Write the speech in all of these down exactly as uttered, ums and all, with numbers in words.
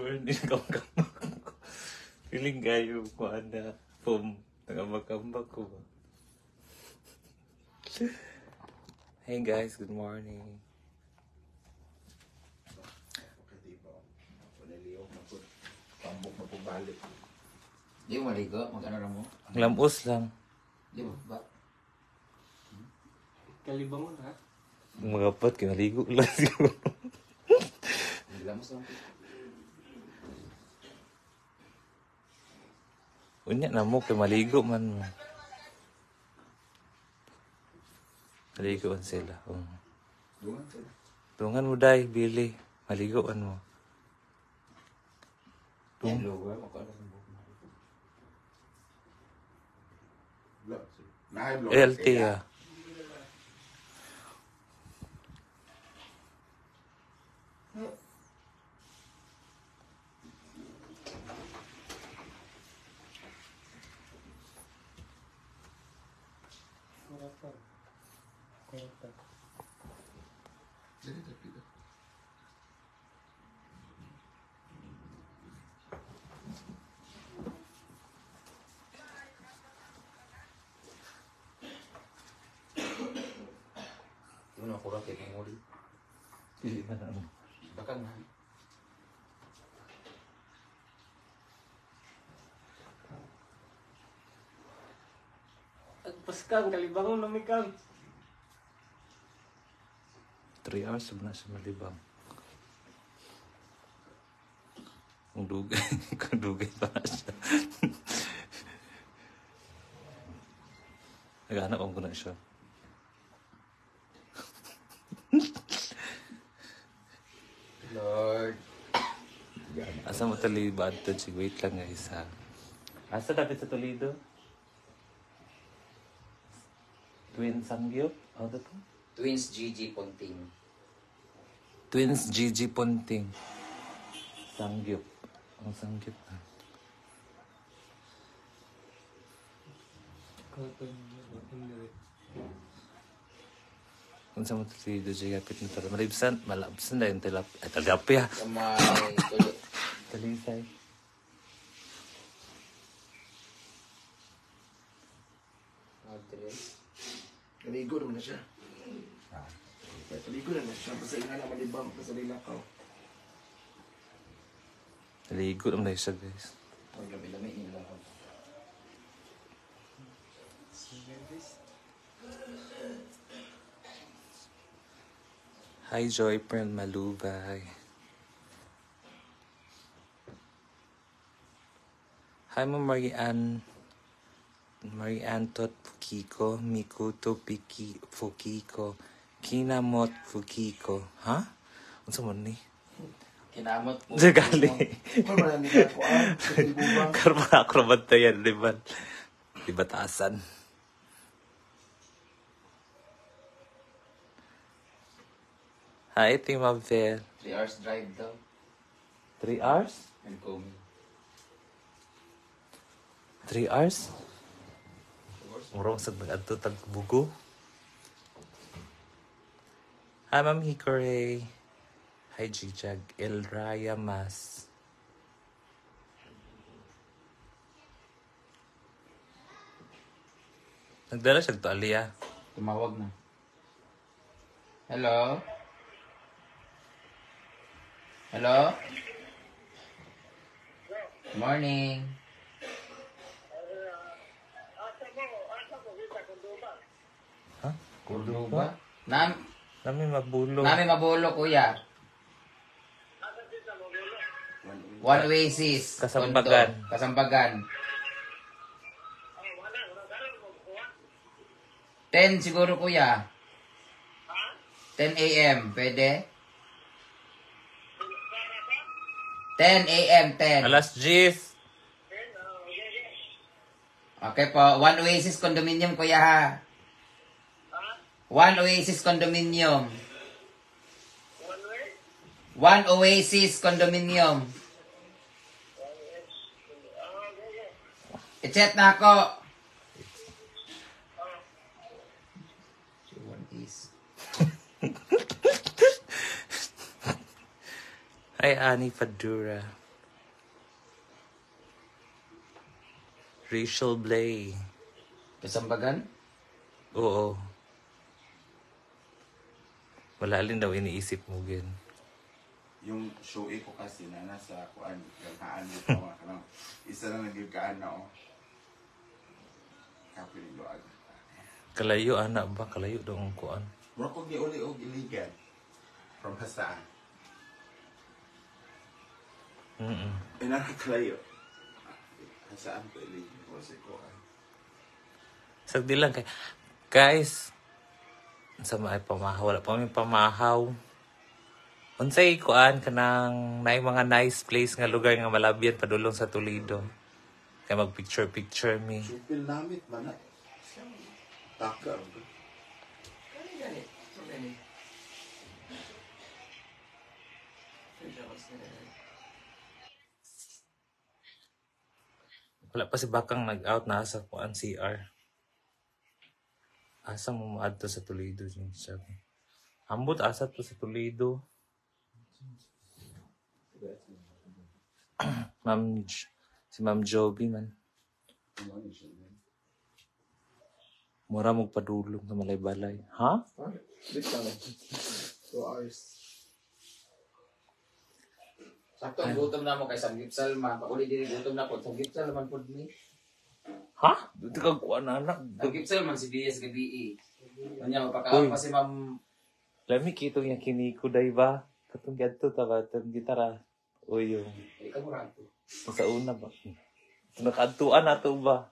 morning, kambak ko. Feeling kayo ko na foam. Nagambag-ambag ko ba? Hey guys, good morning. Pambok na po balik. Di mo maligo? Mag-ano na mo? Ang lamos lang. Di mo ba? Kalibangon ha? Mga pat, kinaligo lang siguro. Lamos lang po. Unya na mo, kay maligo man mo. Maligoan sila. Um. Dungan sila. Tungan mo day, Billy. Maligoan mo. Yung logo, makakala sa buhok mo. L T ah. Yun ako rakit ng uli. Pili na na mo. Baka nga. Agpas kang, kalibangon na may kang. Three hours na sa malibang. Kung dugay, kung dugay pa na siya. Naghanap ako na siya. Lord. Asa mo Toledo adto si wait lang guys ha. Asa dapat sa Toledo? Twin Sangyup? Ano to? Twins G G Ponting. Twins Gigi Ponting. Sangyup. Ang Sangyup na. Kung sa mo Toledo siya kapit na tala. Malibsan, malabsan na yung tilap. Ay, tilapia. Sa may tulo. Talisay. Madres. Kaligo naman na siya. Kaligo naman siya. Basta ina naman libang. Basta nilakaw. Naligo naman na siya guys. Ang labi-labi nila ako. Hi Joy Pearl Malubay. Hi mo Marianne. Marianne Tot Fukiko. Mikuto Piki Fukiko. Kinamot Fukiko. Ha? Ano sa mo ni? Kinamot po. Diyan gali. Kung marami ka ko ah. Sa tilbubang. Karma akrobat na yan, di ba? Di ba taasan? Hi, Team Abel. Three hours drive daw. Three hours? And coming. Three hours? Murong sa nag-adto tagbugo. Hi, Ma'am Hikore. Hi, Jijag. El Raya Mas. Nagdala siya to, Aliyah. Tumawag na. Hello? Hello? Morning. Ha? Kulo ba? Nam Nami mabulo. Nami mabulo, kuya. One Oasis. Kasambagan. Kondo. Kasambagan. Ten siguro, kuya. ten a m Pwede? ten a m ten. Alas G's. Okay po. One Oasis Condominium, kuya ha. One Oasis Condominium. One Oasis Condominium. I-chat na ako. One is. Hi, Annie Padura. Rachel Blay. Kasambagan? Oo. Wala alin daw iniisip mo, Gin. Yung show ko kasi na nasa kuan kaan dito mga kanang isa lang naging kaan na oh. Kapili luag. Kalayo, anak ba? Kalayo daw ang kuan. Mura kong di uli og iligan. From hasaan. Mm-mm. Eh nakakalayo. Hasaan ko iligan. Kasi kuan. Sagdi lang kay guys, sa may pamahaw, wala pa may pamahaw. Unsay kuan kanang naay mga nice place nga lugar nga malabyan padulong sa Toledo. Kay mag picture picture me. Supil namit man na. Taka. Kani gani. So gani. Wala pa si Bakang nag-out na sa kuan C R. Asa mo maadto sa Toledo din siya. Ambot asa to sa Toledo. Ma'am J- si Ma'am Joby man. Mura mo padulong na malay-balay. Ha? Ha? Bitaw. Two hours. Sakto, ang gutom na mo kay Samgipsal man. Pakuli din gutom na po. Samgipsal man po ni. Ha? Dito ka kuan anak. Samgipsal man si B S gabi eh. Kanya mapakaon Uy. pa si Ma'am. Lami kito niya kiniko day ba? Katong gadto ta ba tong gitara. O yung Ay ka mura to. sa una ba? Nakadtuan na to ba?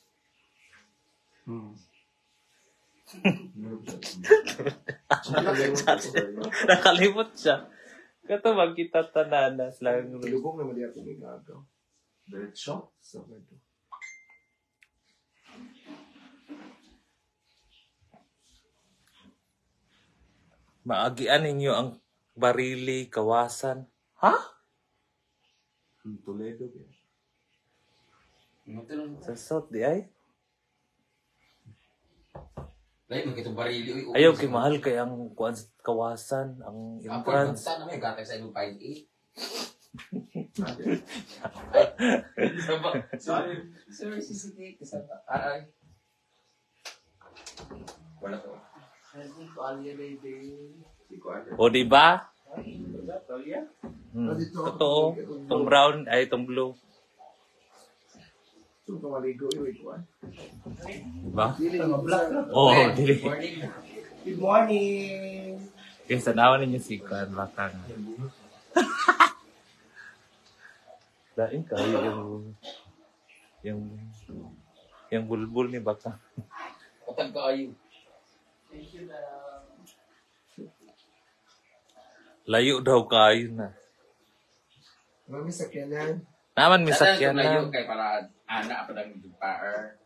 Nakalimot siya. Kato magkita tananas lang. Lubong naman diya kung gagaw. Diretso. So gado. Maagian ninyo ang barili, kawasan. Ha? Toledo. Sa South di ay? Lain mo kitong barili. Uy, uy, Ayaw kay mahal kay ang kuan sa kawasan, ang Ako, entrance. saan naman yung gatay sa inyong five eight? Sorry. Sorry, C C T V. Kasama. Aray. Wala to. Hindi ko alya lady. Hindi ko alya. O di ba? Alya? Hmm. Totoo. Tong brown ay tong blue. Saan ka maligo? Iway ko ah. Di ba? Dili nga black. Oo, oh, dili. Morning. Good morning! Kaya sa nawan ninyo si Kuan Bakang. Daing kayo yung yung yung bulbul ni Bakang. Patag ka ayo. Layo daw kayo na. Mami sakyanan. Naman may sakyan Layo na. kay para ana pa lang yung paar.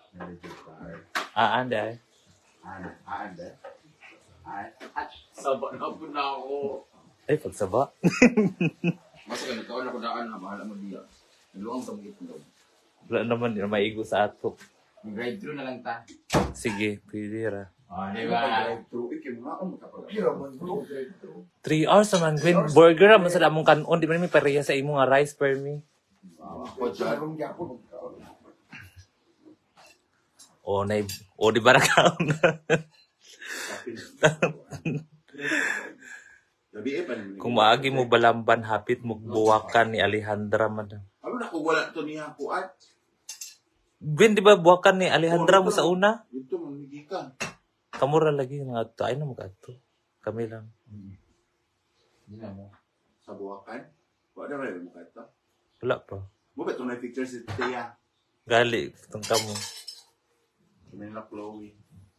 Ah, anda eh. Aan, aan de. Aan. Saba na po na ako. Ay, pagsaba. Mas ganito ako na kudaan na bahala mo diya. Luang sa mga ito. Wala naman yun, maigo sa ato. Mag-drive-thru na lang ta. Sige, pwede ra. Ah, di Diba? ba? True, ikim nga ako makapag. Pira man bro. Drive-thru. Three hours naman, Gwen. Burger naman sa damong kanon. Di ba namin pareha sa imong nga rice per me? Ako dyan. Sarong gyapon. O, na, o di ba nakaon na? Gabi eh pa naman. Kung maagi mo balamban, hapit mo buwakan ni Alejandra madam. Ano na kung wala to niya kuat? Gwen, di ba buwakan ni Alejandra mo sa una? Ito, mamigikan. Kamura lagi nga ato. Ay na mag-ato. Kami lang. Hindi na mo. Sa buwakan. Wala na rin mo ito. Wala pa. Mo ba itong na-picture si Tia? Gali, itong kamo. Manila Chloe.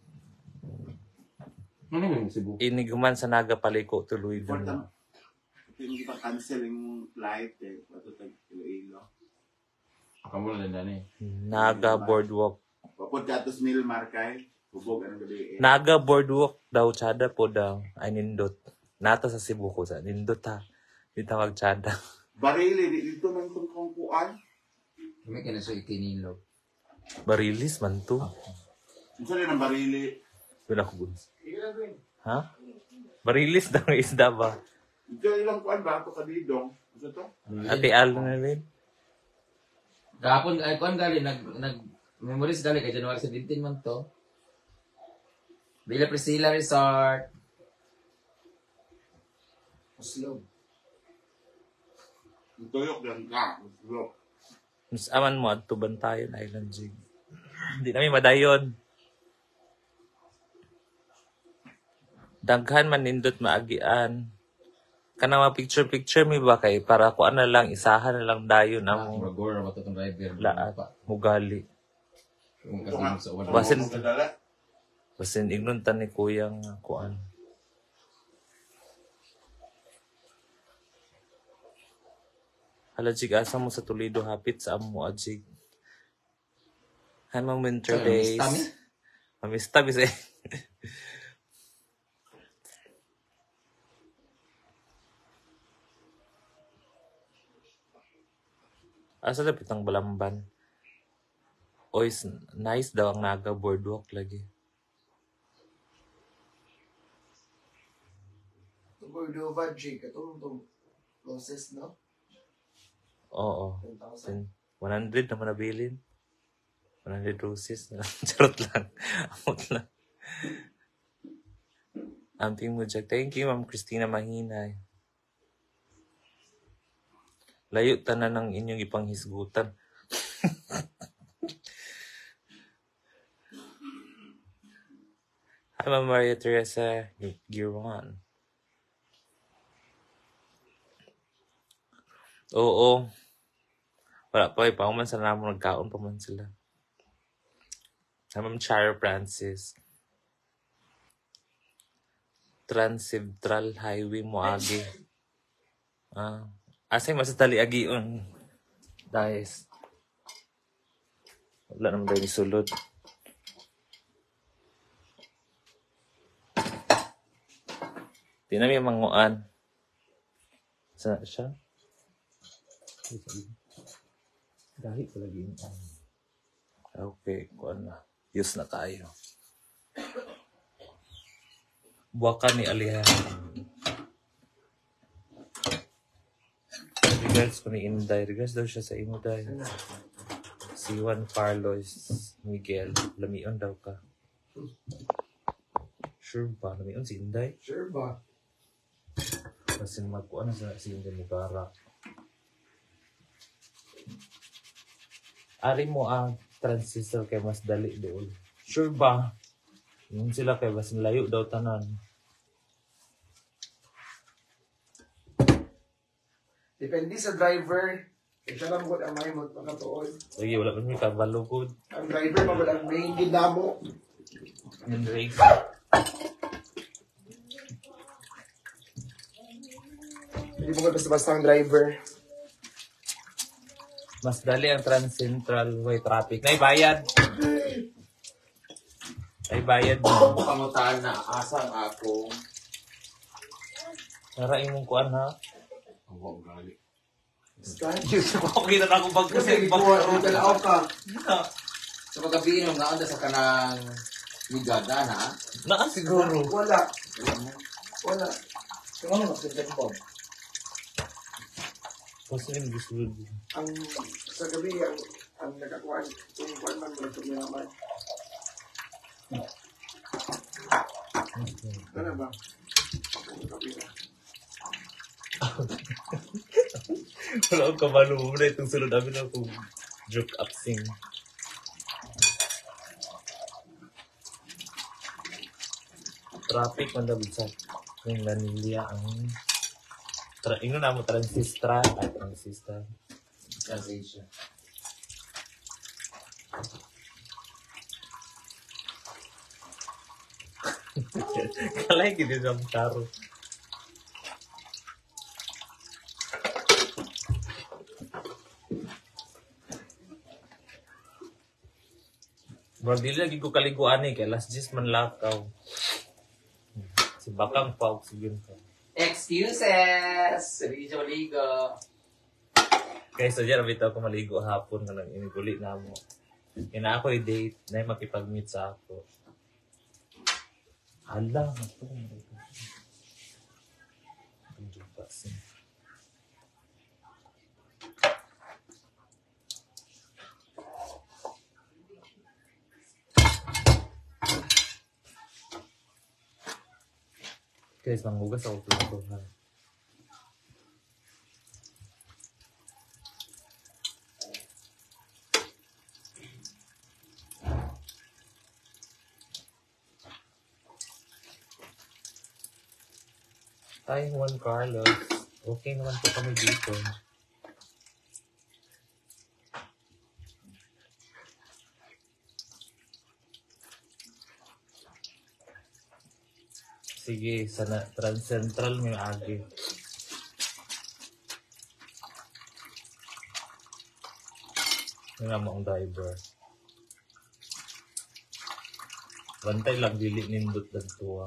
Ano yung Cebu? Iniguman sa naga paliko tuloy Before doon. tam, hindi pa cancel yung flight eh. Pato tag Iloilo. Kamu na din eh. Naga boardwalk. Papod ka to Snil Markay. Bubog anong gabi eh. Naga boardwalk daw, tsada po daw. Ay, nindot. Nata sa Cebu ko sa nindot ha. Di tawag tsada. Barili, di- dito man itong kongkuan. Kami kaya sa itinilo. Barilis man to. Ang sali ng barili. Doon ako guns. Ha? Barilis daw ng isda ba? Ito ilang kuan ba? Ito kadidong. Ito to? Ate Al na rin. Gapon, ay, kuan gali, nag, nag, memories gali, kay January seventeen man to. Villa Priscilla Resort. Slow. Tuyok yan ka. Tuyok. Mas aman mo at Tubantayan Island Jig. Hindi namin madayon. Daghan man nindot maagian. Kana mga picture-picture mi ba kay para ko na lang isahan na lang dayon Ah, ang Magor, bato itong driver. laat mugali. Kung katingin sa uwan. Basin- Kadala. Basin ignuntan ni kuyang nga kuan. Hala jig asa mo sa Toledo hapit sa amo ajig. Han mga winter Ay, days. mamista mi? Mamista bis eh. Asa dapat ang Balamban? Oy, s- nice daw ang Naga boardwalk lagi. Tungkol do Vajig, katong itong closest, no? Oo. ten thousand. Sin one hundred naman nabilin. one hundred roses na. Charot lang. Amot lang. Amping mo Jack. Thank you, Ma'am Christina Mahinay. Layo tanan ng inyong ipanghisgutan. Hi, Ma'am Maria Teresa Giron. Oo. Wala pa, ipakuman sa namon nagkaon pa man sila. Hi, Ma'am Chara Francis. Transcentral Highway Moagi. Ah, asay mas tali agion. Guys. Wala naman tayo sulod. Di na may manguan. Sa siya? Dahil ko lagi yun. Okay, kuan na. Use na tayo. Buwakan ni Alihan. Regards ko ni Inday. Regards daw siya sa imo day. Si Juan Carlos Miguel. Lamion daw ka. Sure ba? Lamion si Inday? Sure ba? Kasi magkuan na sa si Inday Mubarak. Ari mo ang transistor kay mas dali doon. Sure ba? Yung sila kay mas layo daw tanan. Depende sa driver. Kaya siya lang ang may magpakatuon. Lagi wala pa may kabalo good. Ang driver pa ang main gidamo. Yung rig. Hindi mo basta-basta ang driver. Mas dali ang Trans Central Way traffic. Nay bayad. Ay bayad mo. Pangutaan na asang ako. Nara imong kuan ha. Ang gali. Stan? Ako kita na akong bag Kasi ikuha rin ka na ka. Sa paggabi nung naanda sa kanang migada na. Naa siguro. Wala. Alam mo? Wala. Kung ano magsindag mo? Kasi yung gisulod. Ang sa gabi, ang, ang nakakuha, kung kuha man, wala ito naman. Ano ba? Ang gabi na. Wala akong kabalo mo na itong sunod namin ako joke up sing. Traffic man daw sa yung nanilya ang tra ino na mo transistor at transistor. Translation. Kalay gini sa karo. Bro, dili lagi ko kaliguan eh, kay last gist man lakaw. Si Bakang pa, oxygen ka. Excuses! Sabi siya maligo. Kaya sa dyan, bitaw ko maligo hapon ka lang iniguli na mo. Ina ako i-date, na makipag-meet sa ako. Hala, ito. Guys, manghugas ako plato ha. Tay Juan Carlos. Okay naman po kami dito. Sige, sana Trans Central may agi. Yung nga ang driver. Bantay lang, dili nindot lang tuwa.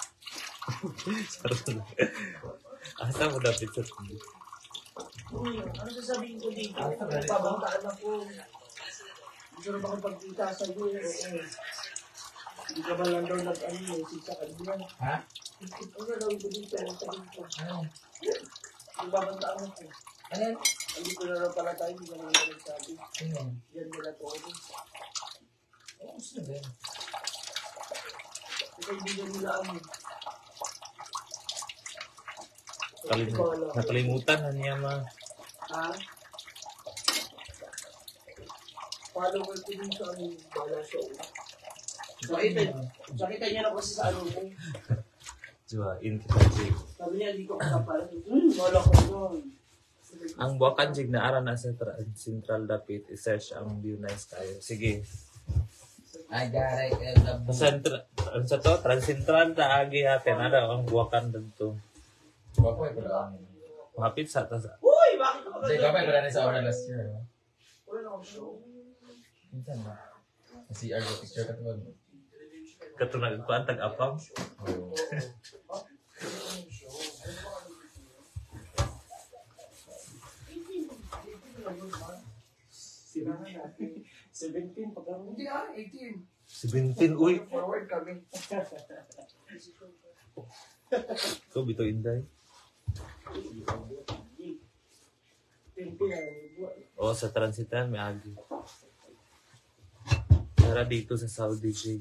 Asa mo dapat sa tuwa? Uy, ano sasabihin ko dito? Pabantaan ako. Hindi na makapagkita sa iyo. Eh. Hindi ka ba lang daw nag-ano eh, si sa kanya. Ha? Ano na gawin ko dito? Ano sabihin ko? Ano? Yung babantaan ako. Ano yan? Hindi ko na lang pala tayo, hindi ka naman nagsabi. Ano yan? Yan nila to. Ano? Oo, gusto na ba yan? Ito hindi na nila ano. Kalim nakalimutan na niya ma. Ha? Follower ko din sa ano, bala show. Sakita, sakita niya na kasi sa ano ko. Diba, in kita. Sabi niya, hindi ko kasapal. Hmm, wala ko nun. Ang buwakan jig na ara na sa tra- Central Dapit, i-search ang view nice kayo. Sige. I got it. I love Sa Central, ano sa to? Trans Central na agi hatin. Ano ang buwakan dito? Bapak ay pala. Mahapit sa ta sa. Uy, bakit ako Hindi, bapak ay pala na sa oras last year. no? Wala na akong show. Minsan ba? Si R ko picture ka tuwag. Katunag ko ang tag-apam. Oo. Sinahan natin. seventeen, pag hindi ah, eighteen. seventeen, uy. Forward kami. Ikaw, bito inday. twenty na buwan. O, sa transitan, may agi. Tara dito sa Saudi, Jay.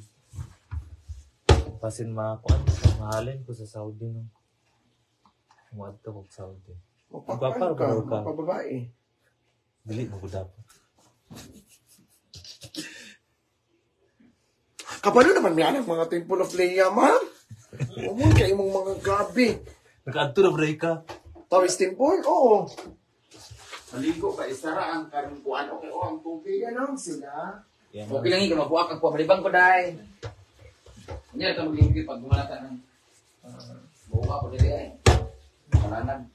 Pasin makuan, mahalin ko sa Saudi, no? Umuad ka kong Saudi. Mapapaan ka, Mapaparo ka. mapababae. Dili mo ko dapat. Kapano naman may anak mga Temple of Leia, ma'am? Umon kayo mong mga gabi. Nag-adto na break ka. Taoist Temple? Oo. Maligo ka, isara ang karungkuan. Okay, o, ang tubig. Yan ang sila. Yan, Okay lang ikaw, mabuha kang pumalibang ko dahil. Hindi na ito maglinggi pag gumalata ng uh, buha ko dili eh. Malanan.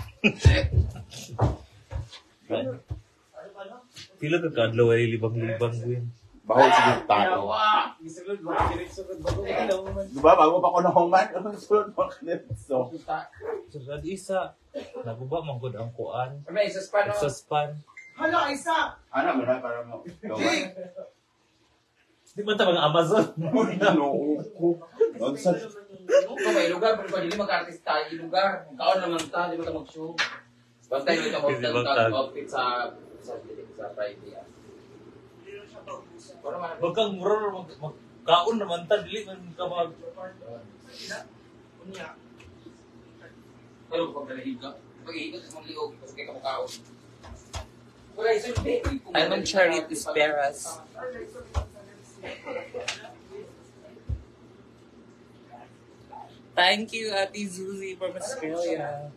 Pila ka kadlaw ay libang-libang gawin. Bawal siguro tayo. Diba, bago pa ko nahuman, anong sunod mo kanito? So, sad isa, naguba man gud ang kuan. May isa pa no? Exhaust Hala, isa! Ano, mara para mo. Gawan. Di ba ito mga Amazon? Ano ko? Nonsense. Kung may lugar, pero pag hindi mag-artista, yung lugar, kaon naman ta, di ba ito mag-show? Bantay mo ito mag-outfit sa sa sa Friday. ah. Pero man, Huwag kang muror, mag, magkaon naman ta, dili man ka mag... Unya. pero pag nalihig ka, pag ihigot sa mga liog, kasi kaya kamukhaon. Wala, isulti. I'm on Charity Speras. Thank you, Ate Zuzi from Australia.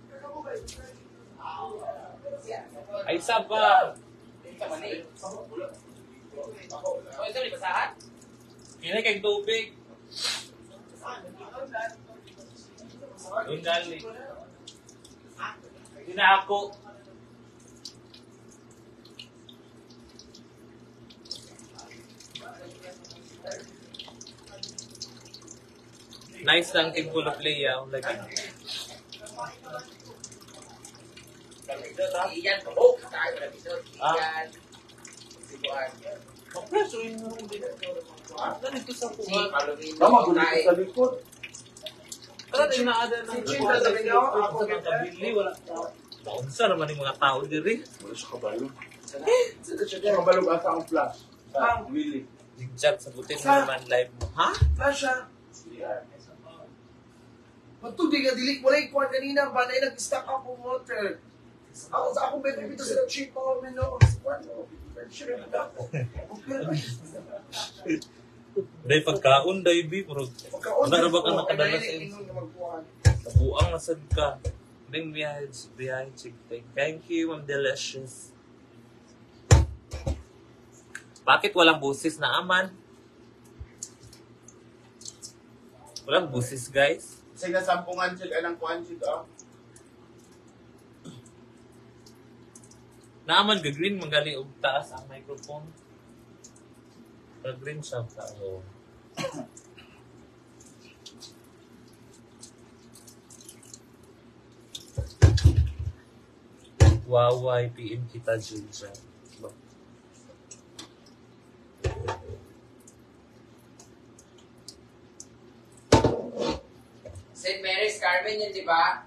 Ay, saba! Oh, ito, di basahan? Kina kay tubig. Doon gali. Hindi na ako. Nice lang Temple of Leia. Lagi. Iyan, oh, tayo na dito. Ah. Iyan. Sibuan. Mapreso yung ganito sa Si kuha. Palomino. Tama, gulit tayo. sa likod. Pero di na ada ng Si Jim, sabi niya, ako sa kabili. Wala. Taunsa naman yung mga tao diri. Wala siya kabalo. Sino siya kabalog asa ang flash? Sa Willie. Chat sa butin mo Sa- naman live mo. Ha? Flash siya. Matudi nga dili mo rin kuhan kanina, banay nag-stack up ang water. Ako sa akong bedroom ito sila cheap ako, mino. Kuhan mo, sure na ako. Dahil pagkaon, dahil bi, pero Pagka-order wala na ba ka ko, nakadala kaya sa inom na magkuhan. nabuang nasad ka. Ding biyahe, biyahe, chigtay. Thank you, Ma'am Delicious. Bakit walang busis na aman? Walang busis, guys. Sige, sampungan siya, anong kuhan siya, oh. Naaman ga green magaling og taas ang microphone. Ga green siya ta oh. Waway P M kita Jinja. Saint Mary's Carmen yun, di ba?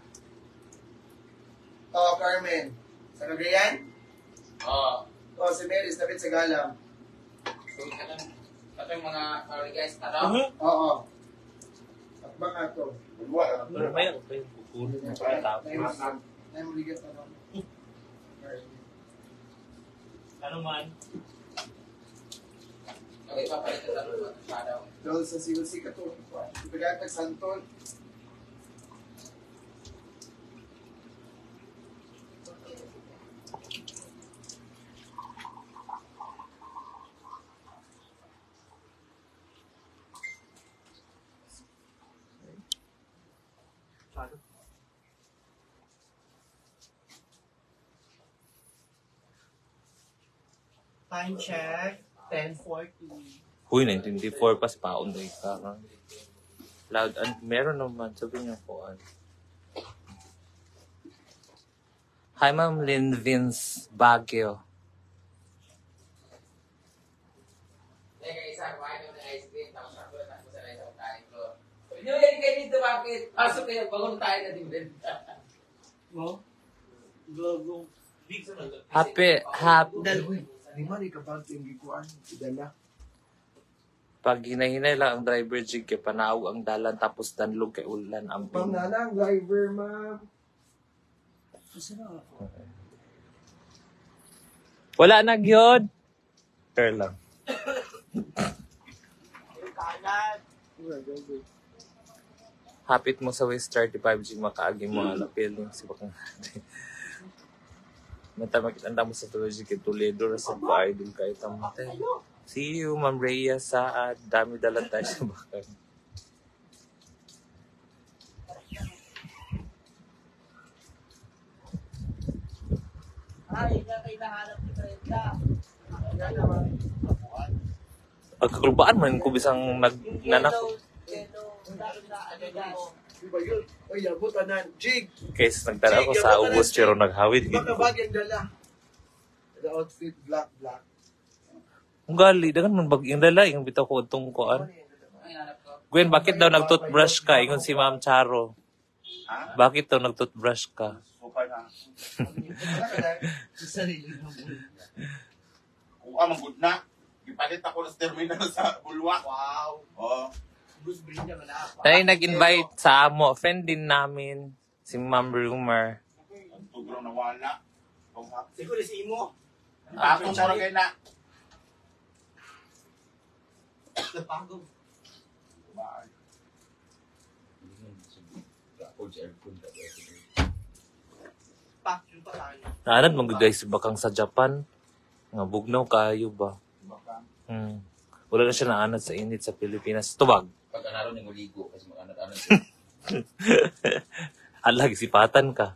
Oo, Carmen. Sa Cagayan? Oo. Oo, si Mary's, tapit sa Galang. So, katong, katong mga, sorry guys, tara. Oo. At ba nga to? Wala. Pero may ako pa yung kukunin mo pagkatapos. Naimuligat na naman. Ano man? Okay, papalit na tanong sa daw. Dahil sa siwasi ka to. Ipagatag santol. Time check, ten forty. Huy, nineteen ninety-four pa si Paon doon ka. ha? Loud and meron naman sabi niyo po. Ano. Hi Ma'am Lynn Vince Baguio. Teka, isa, kumain ko ng ice cream, tapos ako na tapos na isang kain ko. Sabi niyo, yan kayo dito, bakit? Pasok kayo, bangon tayo na din din. Mo? Gago. Happy, happy. Lima ni kapag yung gikuan. Idala. Pag hinahinay lang ang driver jig kay panaog ang dalan tapos danlog kay ulan Ma'am amping. Nanang, driver ma'am. Wala na gyud. Sure lang. Hapit mo sa West thirty-five jig makaagi mo ang feeling si bakang. Mata makitanda mo sa tuloy kay Toledo ra sa idol kay tamate. See you Ma'am Rhea Saad. Dami dala tayo sa bakang. Ay, na kayo nahanap ni Brenda. Pagkakulbaan man ko bisang nagnanak. Di ba yun? Ay, abot anan. Jig! Kaysa nagtara ko sa ubos pero naghawid gid. Baka bag yung dala. The outfit, black, black. Ang gali, dagan man bag yung dala, yung bitaw ko itong kuan. Gwen, bakit daw nag-toothbrush ka? Ingon si Ma'am Charo. Ha? Bakit daw nag-toothbrush ka? Super na. Sa sarili mo. Kung ka good na, ipalit ako sa terminal sa Bulwa. Wow! Oo. Bruce Brenda ka na. Tayo nag-invite sa amo, friend din namin, si Ma'am Rumor. Ang tugro na wala. Kung ha- Siguro si Imo. Bakit siya rin kayo na? Napagod. Bye. Pak, yung pa tayo. Naanan mga guys, bakang sa Japan. Nga bugnaw kayo ba? Baka. Hmm. Wala na siya naanad sa init sa Pilipinas. Tubag. Pag anaro ng uligo, kasi mag-anat-anat siya. Alag, sipatan ka.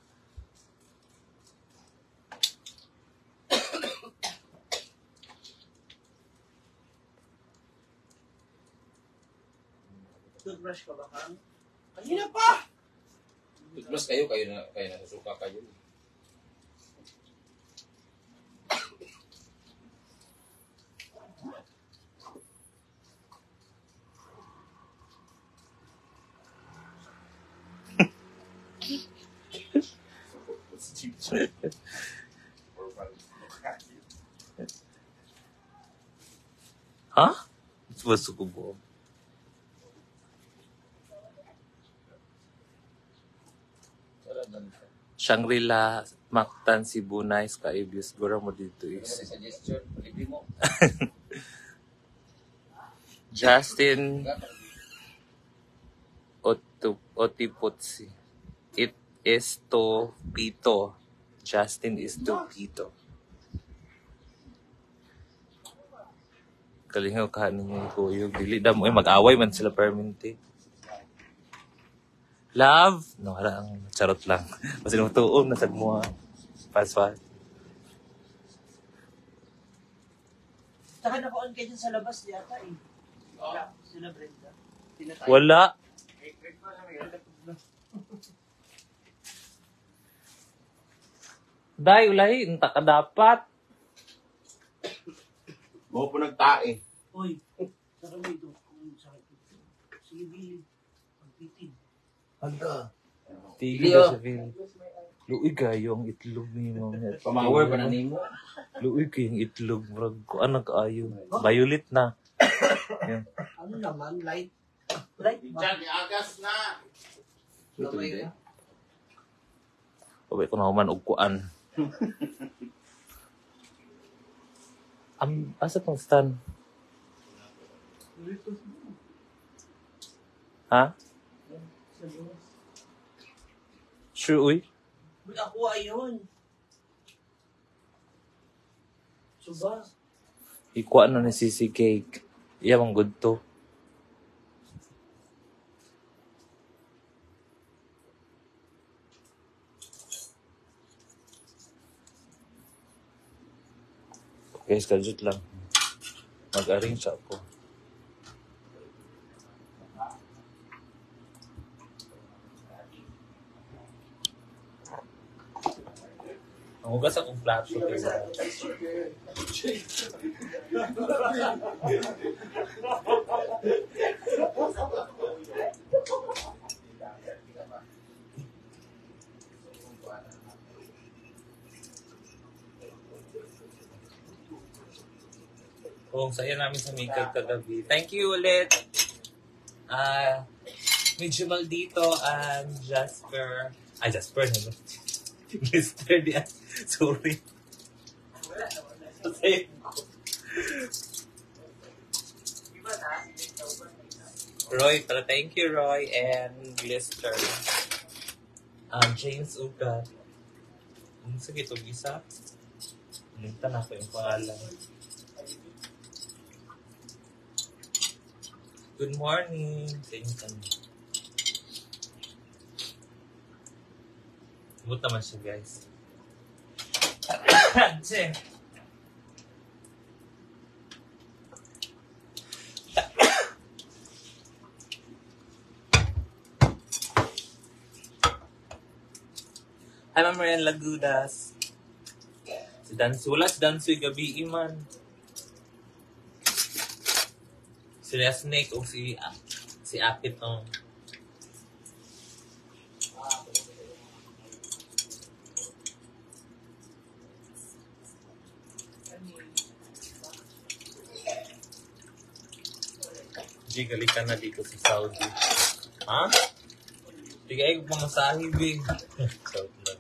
Toothbrush ka ba, Kang? Kanina pa! Plus kayo, kayo na, kayo na susuka kayo. Ha? Basta ko po. Shangri-La, Mactan, Cebu, nice kaayo. Siguro mo dito is. Suggestion, libre mo. Justin Otu- Otiputsi. It is to Pito. Justin is to Pito. Kalingaw ka ninyo kuyog. Dili dam eh mag-away man sila permanente. Love? No, wala ang charot lang. Kasi nung tuon na sa mga paswas. Saka naka-on kayo dyan sa labas yata eh. Wala, sila Brenda. Tinatay. Wala. Day, ulay, unta ka dapat. Mo po nagtae. Uy, saka may ito. Sakit ito. Sige, Billy. Pagpitin. Handa. Tigil ka sa film. Luoy kayo ang itlog ni mga. Pamawer pa na nimo. Luoy kayo ang itlog. Murag ko anak ayo. Violet na. Yan. Ano naman, light. Light ba? Diyan, iagas na. Luto ide. Pabay ko na human og kuan. Am asa tong stand? Ha? Sure, uy. Ba't ako ayun? Suba. Ikuha na ni Sisi Cake. Iya mang good to. Okay, schedule lang. Mag-arrange ako. Ang hugas akong plato. Kaya kung saya namin sa makeup kagabi. Thank you ulit. Ah, medyo maldito and Jasper. Ay, Jasper na. Mister Diaz. Sorry. Sorry. Roy, pala thank you Roy and Glister. Um, James Uga. Ano sige itong isa? Lintan ako yung pangalan. Good morning. Thank you. Good naman siya, guys. Che. Hi, Ma'am Marian Lagudas. Si Dansu. Wala si Dansu yung gabi, iman. Sila Snake o si si Apit ang G, galikan na dito sa Saudi. Ha? Tigay ko mga sahib eh. Saudi lang.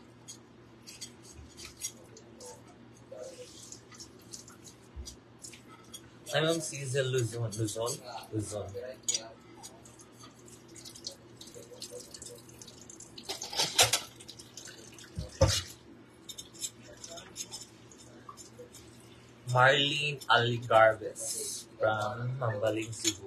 I'm on Cesar Luzon. Luzon? Luzon. Marlene Aligarves from Mambaling, Cebu.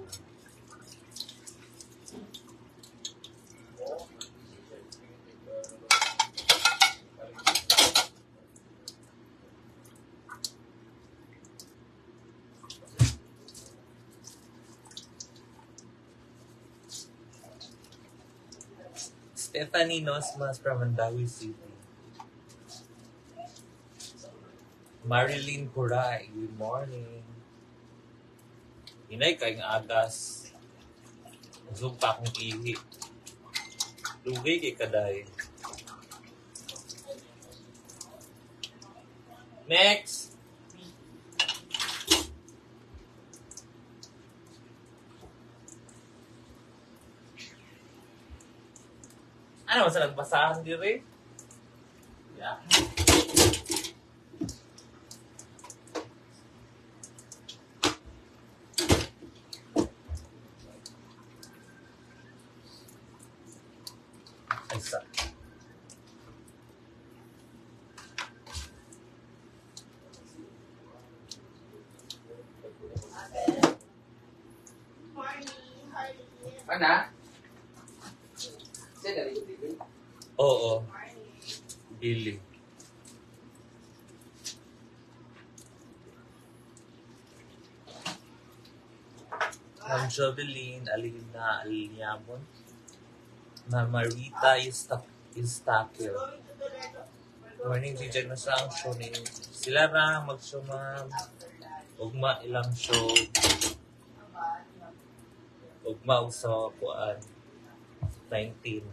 Stephanie Nosmas from Mandawi City. Marilyn Kuray, good morning. Inay kayong agas. Zoom pa akong ihi. Lugay kay kaday. Next! Ano sa nagbasahan diri? Yeah. Isa. Ana? Siya dari dito. Oo. Billy. Ma'am Jovelyn, Alina Aliamon. Ma'am Marita Istak Istakil. Morning, G J na sa ang show ni sila ra mag-show ma'am. Ugma ilang show. Ugma sa kuan nineteen.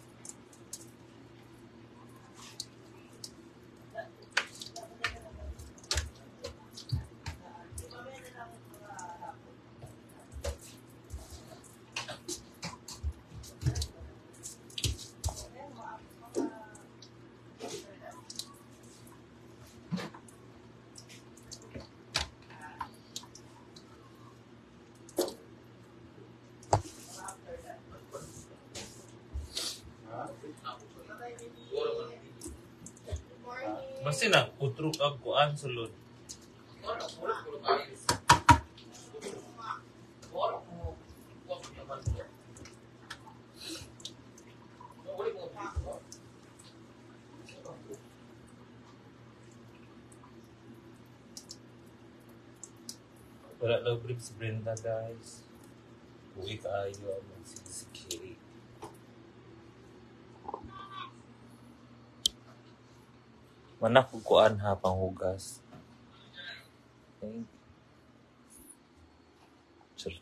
Basta na, utruk ang kuan sulod. Wala daw brief si Brenda, guys. Uwi kaayo ang magsisikiri. Mana kukuan ha panghugas. Okay. Sure.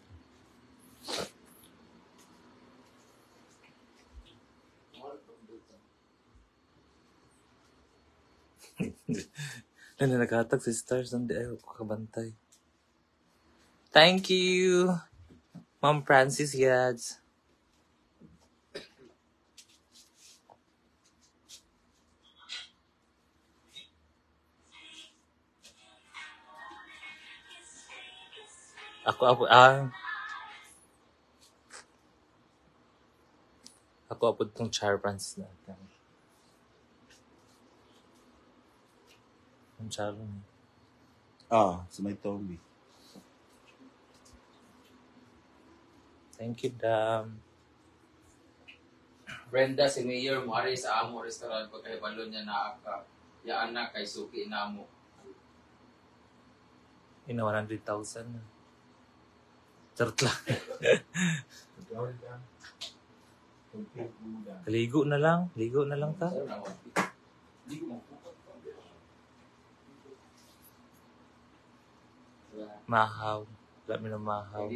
Ano naghatag si Stars nang di ayaw ko kabantay. Thank you, Ma'am Francis Yads. Ako, ako, ah. Ako, ako itong charbans na. Ang charong. Ah, sa may Tommy. Thank you, Dam. Brenda, si Mayor Muari sa amo restaurant pagkaibalo niya na aka. Yaan na kay suki na mo. Ina one hundred thousand. Charot lang. Ligo na lang. Ligo na lang ka. Mahaw. Wala mo na mahaw.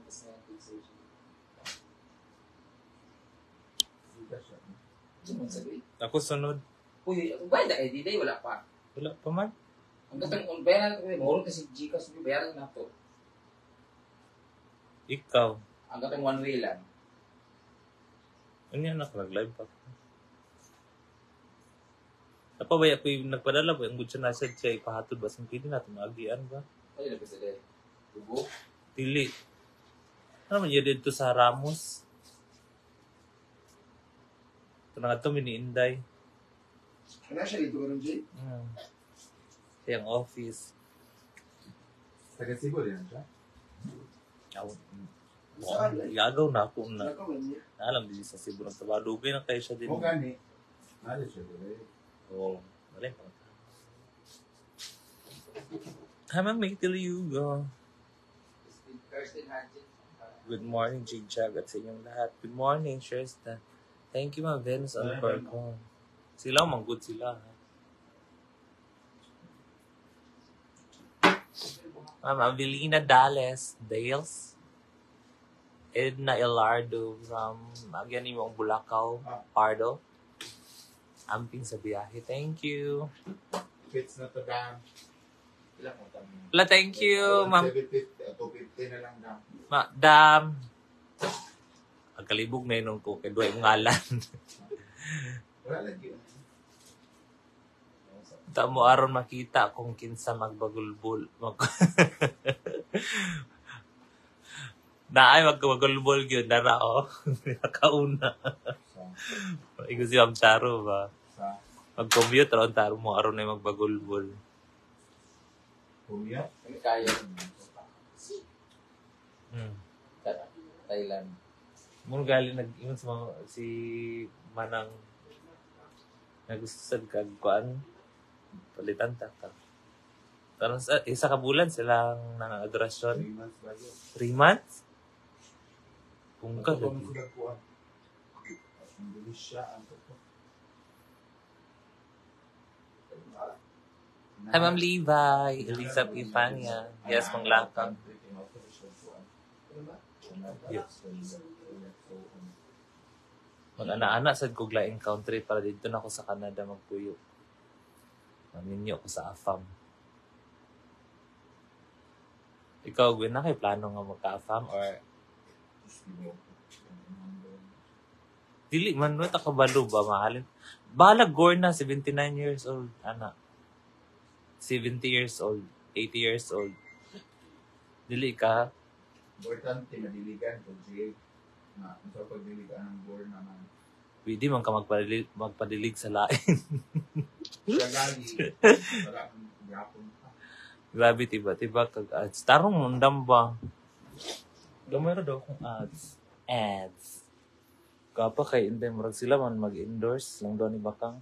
Ako sunod. Uy, bayad na eh, di day wala pa. Wala pa man. Ang gatang kung bayaran ko, mahulog kasi Gcash, bayaran na to. Ikaw. Ang gatang one way lang. Ano yan ako? Nag-live pa. Napabaya ko yung nagpadala po. Yung good siya nasa siya ipahatod ba? Saan pwede natin maagian ba? Ano yung napisa din? Tubo? Dili. Ano man yun dito sa Ramos? Ito na nga ito, mini-inday. Ano siya dito ka rin, Jay? Hmm. Siya ang office. Taga-Cebu rin siya? Ako. Saan, like? Gagaw na ako na. Ano ka man niya? Alam din sa Cebu ng Tabadugay na kayo siya din. O gani. Nalo siya rin. Oo. Mali pa. Hamang make till you go. Kirsten Hansen. Good morning, G-Jag, at sa inyong lahat. Good morning, Shersta. Thank you, mga Venus on Percon. Sila, mang good sila. Ha? Ma'am Avelina Dales, Dales. Edna Elardo from Agyan ni mong Bulacau, Pardo. Amping sa biyahe. Thank you. Fits na to dam. Ilan mo dam? Wala, thank you, ma'am. two fifty na lang dam. Madam. Ang kalibog na yun ko kay Duay ngalan. Wala lagi. Ta mo aron makita kung kinsa magbagulbol. Mag Naay magbagulbol gyud dara oh. Nakauna. Sa, Igo si Ma'am Charo ba? sa Mag-commute ron taro mo aron na magbagulbol. Kuya. Hindi kaya. Hmm. Thailand. Muna gali nag-ingon sa mga, si Manang nagusad kag kuan palitan ta ta. Tarong sa isa ka bulan silang nang adorasyon. Three months ba yun? Three months? Kung ka Ito lagi. kung kuha. Indonesia ang totoo. Hi Ma'am Levi, Elisa Pipania. Yes, Mang Lakang. Mag-ana-ana sad ko laing country para dito na ako sa Canada magpuyo. Maminyo ko sa A F A M. Ikaw, Gwen, na kay plano nga magka-A F A M or dili man mo takabalo ba mahalin? Balag Gore na seventy-nine years old, ana. seventy years old, eighty years old. Dili ka Importante madiligan kung siya na sa pagdiligan ng board naman. pwede man ka magpadilig, magpadilig sa lain. Siya gali. Wala kang gapon pa. Grabe, tiba, tiba kag ads. Tarong mundam ba? Gamay ra daw akong ads. Ads. Kapa kay hindi murag sila man mag-endorse lang daw ni Bakang.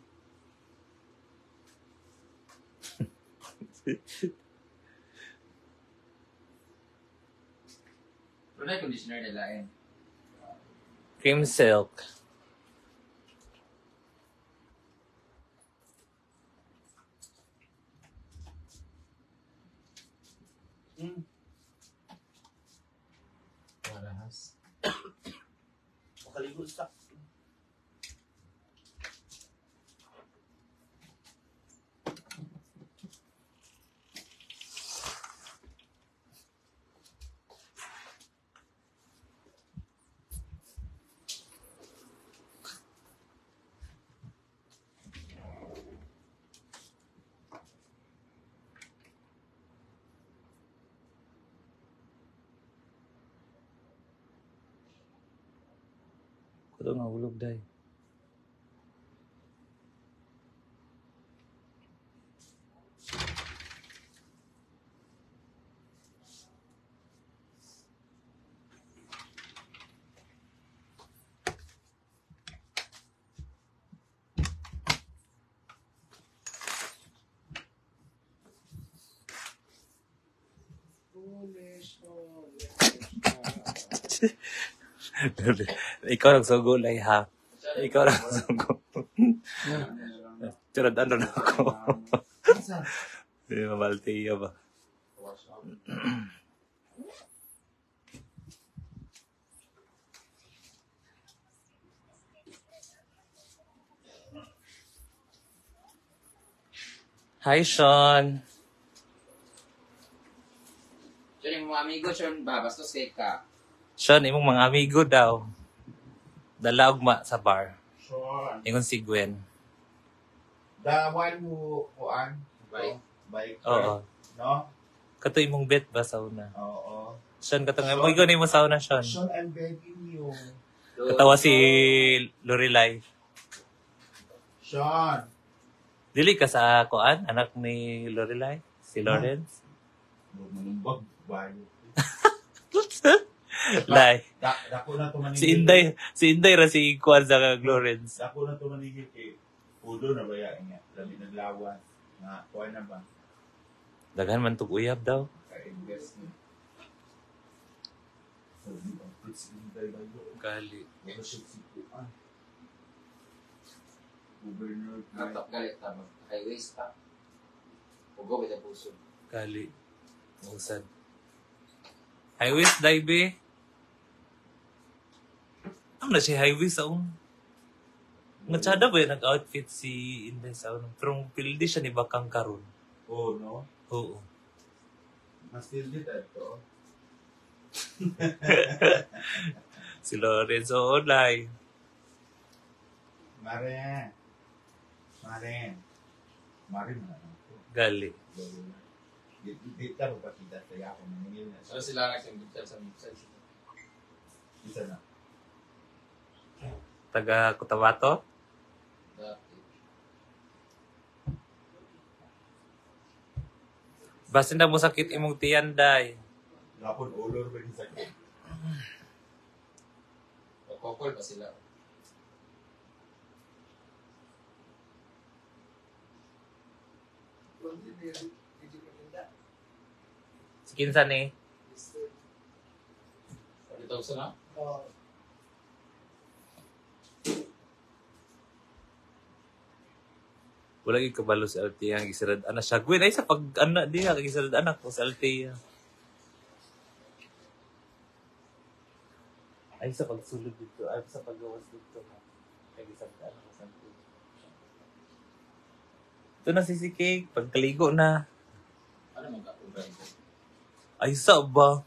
Pero na yung conditioner nila eh. Cream Silk. Hmm. Parahas. Makaligo sa... Kuto nga hulog day. Ikaw nagsugo lay ha. Ikaw nagsugo. Charad ano na ako. Hindi mabaltiya ba? Hi, Sean. Siya yung mga amigo, siya yung babastos kay ka. Sean, imong mga amigo daw. Dalaog ma sa bar. Sure. Ingon si Gwen. The one who, kuan? Bike. Bike. Oo. No? Kato imong bet ba sa una? Oo. Sean, kato nga. Mo ikaw na mo sa una, Sean. Sean, I'm begging you. Katawa si Lorelai. Sean. Dili ka sa kuan, anak ni Lorelai? Si Lawrence? Manumbag. Bayo. Lai. Da, dako na tumanigil. Si Inday, si Inday ra si kuan sa kag Lawrence. Dako na tumanigil kay Udo na ba yan niya? Labi naglawan. Nga, kuha na ba? Daghan man tug uyab daw. Ka-invest niya. So, di ba? It's Inday ba yun? Gali. Wala siya si Kuan. Governor. Natap galit tama. Highways pa. Ugo kita puso. Gali. Usad. Highways dai be. Ang na si Highways sa un. Matsada ba yung nag-outfit si Inday sa un? Pero pildi siya ni Bakang karon. Oh, no? Oo. Mas pildi ito. Si Lawrence, oo, Lai. Mare. Mare. Mare mo na. Gali. Di ka magpakita sa ako. Maningil na So siya. sila nagsimbutan sa mixer. Isa na. Taga Cotabato. Dati. Basta na mo sakit imong tiyan, day. Lapon ulor ba yung sakit? Kokol pa sila. Kinsa ni? Dito sa na? Oh, Wala gyud kabalo si Althea ang gisirad ana siya. Gwen ay sa pag ana diha kag gisirad anak ko si Althea. Ay sa pagsulod dito, ay sa paggawas dito. Kag gisirad anak ko sa Althea. Ito na si si Cake, pagkaligo na. Ano man ka kung ganito? Ay sa ba?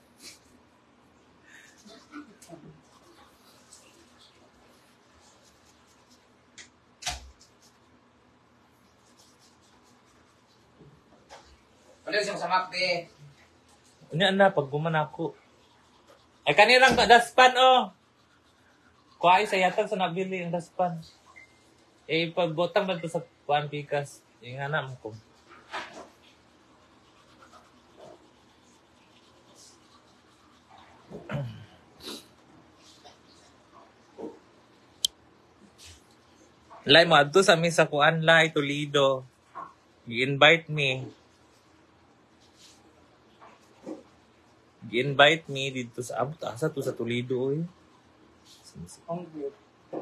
Ano yung sa makde? Unya na pag guman ako. Ay kanirang ka daspan oh. Kuhay sa yatag sa nabili ang daspan. Eh pagbotang ba to sa kuan pikas. Yung nga mo ko. Lai mo adto sa mi sa kuan lai Toledo. Gi-invite me. Gi-invite me dito sa amo asa to sa Toledo oy. ang cute.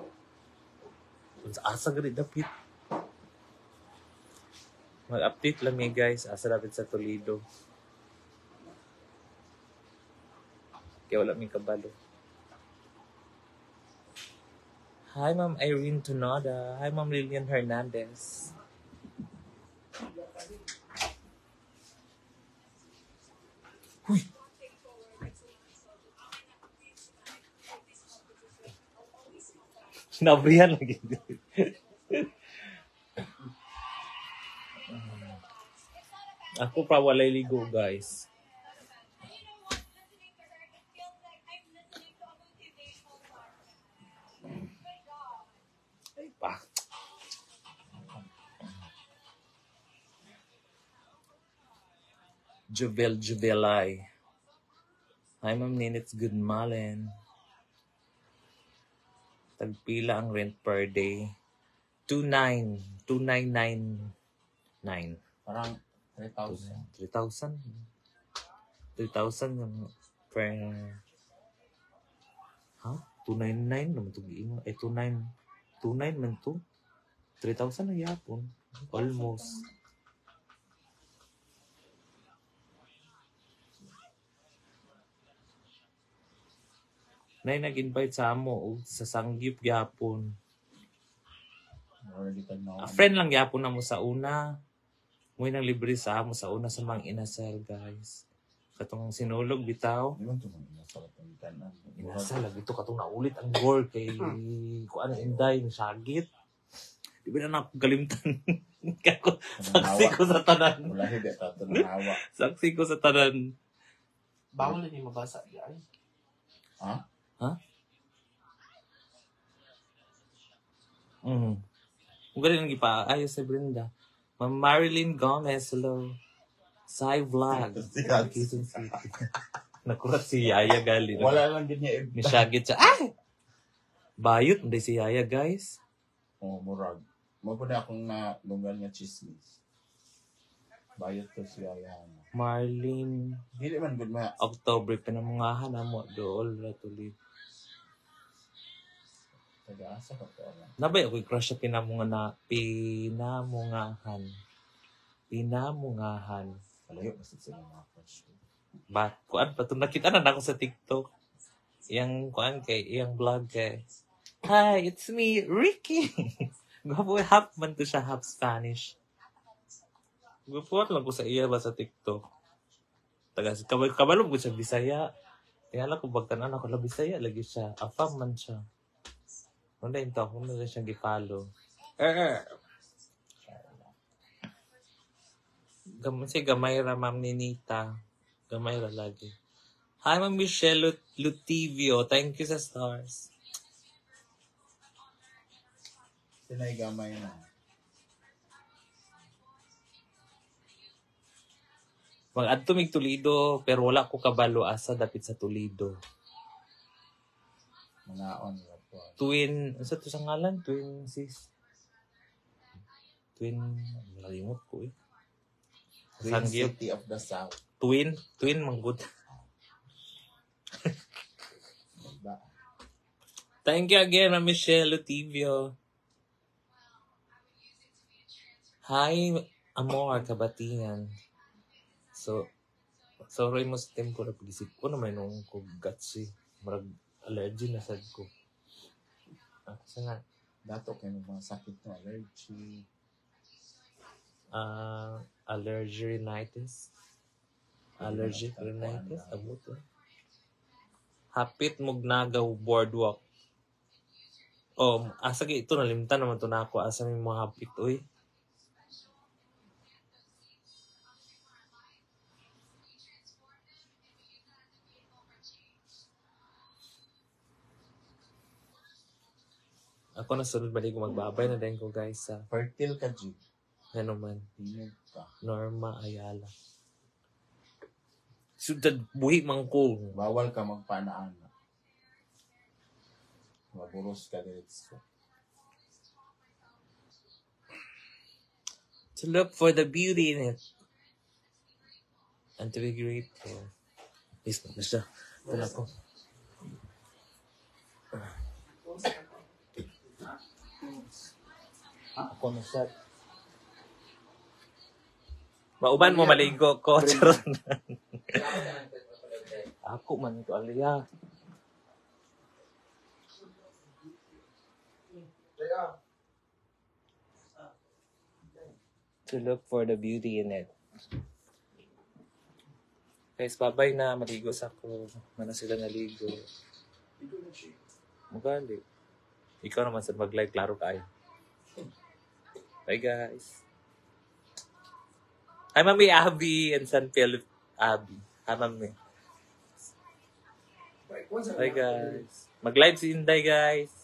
Sa asa gari dapit. Mag-update lang mi guys asa dapit sa Toledo. Kaya wala mi kabalo. Hi, Ma'am Irene Tonoda. Hi, Ma'am Lilian Hernandez. Huy! Nabrihan lagi. Ako pa walay ligo, guys. Pa. Juvel Juvelay. Hi, Ma'am Ninit's good malin. Tagpila ang rent per day. two nine. two nine nine nine. Parang three thousand. three thousand. three thousand per... Ha? two ninety-nine naman ito giingo. Eh, two nine two nine man to. three thousand na yapon. Almost. Nay nag-invite sa amo og sa sanggip gyapon. A friend lang gyapon na mo sa una. Muy nang libre sa amo sa una sa Mang Inasal, guys. Katong sinulog bitaw. Di ba ito mga inasal at ang tanan? Inasal lagi to katong naulit ang gore kay kuan inday ni sagit. Di ba na napagalimtan? Kako saksi ko sa tanan. Wala hindi tato ng hawa. Saksi ko sa tanan. Bawal na yung mabasa yan. Ha? Ha? Mm. Kung ganun ang ipaayos si Brenda. Ma'am Marilyn Gomez, hello. Sai Vlog. Sikat. Quezon City. Nakurat si Yaya gali. Wala lang din niya. Ni Shagit siya. Ay! Bayot, hindi si Yaya, guys. Oh, murag. Magpuna akong na lunggan nga chismis. Bayot to siya yan. Marlene. Dili man good ma. October, pinamungahan na mo. Dool, ratulit. Taga-asa ka to. Nabay ako'y crush sa pinamunga na pinamungahan. Pinamungahan. Malayo basta sila mga crush ko. Ba, kuan pa ito. Nakita na ako sa TikTok. Yang kuan kay, yang vlog kay. Hi, it's me, Ricky. Gwapo, half man to siya, half Spanish. Gwapo lang ko sa iya ba sa TikTok. Taga, kabal kabalo ko siya Bisaya. Kaya lang kung bagtanan ako la Bisaya, lagi siya. Afam man siya. Ano na ito? Kung na siyang gipalo. Eh, Gam si gamay ra, Ma'am Ninita. Gamay ra lagi. Hi, Ma'am Michelle Lut Lutivio. Thank you sa stars. Sinay gamay na. Mag-adto mig Toledo, pero wala ko kabalo asa dapit sa Toledo. Mga on na po. Twin, ano sa to sa ngalan? Twin sis. Twin, nalimot ko eh. Twin Sanggip. City of the South. Twin, twin manggod. Ba? Thank you again, Ma'am Michelle Lutivio. Hi, Amor, kabatingan. So, sorry mo sa tempo na pag-isip ko naman nung ko guts eh. Marag allergy na sad ko. Ah, sana, Dato kayo ng mga sakit no, allergy. ah, allergy rhinitis. Allergic rhinitis. Abot eh. Hapit Mugnagaw Boardwalk. Oh, asa gi ito nalimtan naman to na ako. Asa may mga hapit oy. Ako na sunod balik ko magbabay na din ko guys sa Fertile ka, G. ano man, Tinog ka. Norma Ayala. Sudad buhi man ko. Bawal ka magpanaan. Maburos ka diretso. To look for the beauty in it. And to be grateful. Please, na siya. Ito na ko. Ako na siya. Mauban mo maligo ko. Charot na. Ako man ito, Aliyah. To look for the beauty in it. Guys, babay na. Maligo sa ako. Mana sila naligo. Mugali. Ikaw naman sa mag-live. Klaro kayo. Bye guys. Hi Mami Abby and San Philip Abby. Hi Mami. Bye guys. Mag-live si Inday guys.